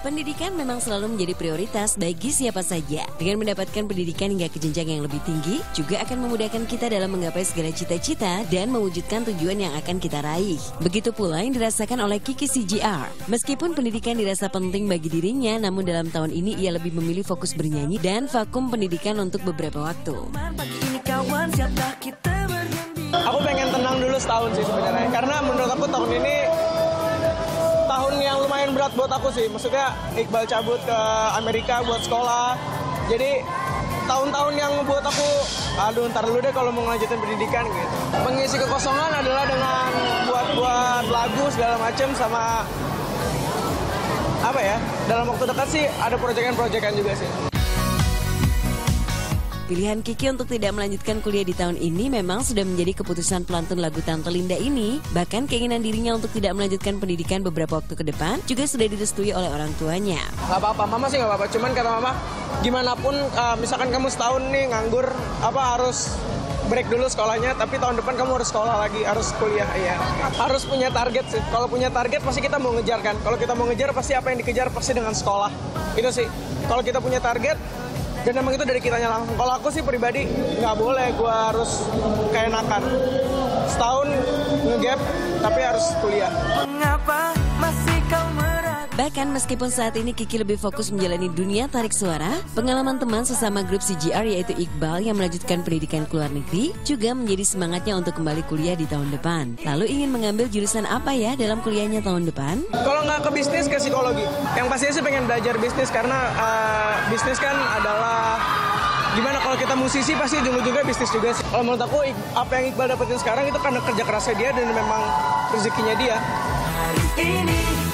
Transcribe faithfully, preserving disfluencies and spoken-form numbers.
Pendidikan memang selalu menjadi prioritas bagi siapa saja. Dengan mendapatkan pendidikan hingga ke jenjang yang lebih tinggi, juga akan memudahkan kita dalam menggapai segala cita-cita dan mewujudkan tujuan yang akan kita raih. Begitu pula yang dirasakan oleh Kiki C G R. Meskipun pendidikan dirasa penting bagi dirinya, namun dalam tahun ini ia lebih memilih fokus bernyanyi dan vakum pendidikan untuk beberapa waktu. Aku pengen tenang dulu setahun sih sebenarnya, karena menurut aku tahun ini tahun yang lumayan berat buat aku sih. Maksudnya Iqbal cabut ke Amerika buat sekolah. Jadi tahun-tahun yang buat aku, aduh ntar dulu deh kalau mau ngelanjutin pendidikan gitu. Mengisi kekosongan adalah dengan buat-buat lagu segala macem, sama apa ya, dalam waktu dekat sih ada proyekan-proyekan juga sih. Pilihan Kiki untuk tidak melanjutkan kuliah di tahun ini memang sudah menjadi keputusan pelantun lagu Tante Linda ini. Bahkan keinginan dirinya untuk tidak melanjutkan pendidikan beberapa waktu ke depan juga sudah direstui oleh orang tuanya. Gak apa-apa, mama sih gak apa-apa. Cuman kata mama, gimana pun uh, misalkan kamu setahun nih nganggur, apa harus break dulu sekolahnya, tapi tahun depan kamu harus sekolah lagi, harus kuliah. Iya, harus punya target sih. Kalau punya target pasti kita mau ngejar kan. Kalau kita mau ngejar pasti apa yang dikejar pasti dengan sekolah. Itu sih. Kalau kita punya target, dan emang itu dari kitanya langsung. Kalau aku sih pribadi nggak boleh gue harus keenakan. Setahun nge-gap tapi harus kuliah. Mengapa masih kau meragu? Bahkan meskipun saat ini Kiki lebih fokus menjalani dunia tarik suara, pengalaman teman sesama grup C G R yaitu Iqbal yang melanjutkan pendidikan ke luar negeri juga menjadi semangatnya untuk kembali kuliah di tahun depan. Lalu ingin mengambil jurusan apa ya dalam kuliahnya tahun depan? Kalau nggak ke bisnis, ke psikologi. Yang pastinya sih pengen belajar bisnis karena uh, bisnis kan adalah gimana kalau kita musisi pasti ujung-ujungnya bisnis juga sih. Kalau menurut aku apa yang Iqbal dapetin sekarang itu karena kerja kerasnya dia dan memang rezekinya dia. Hari ini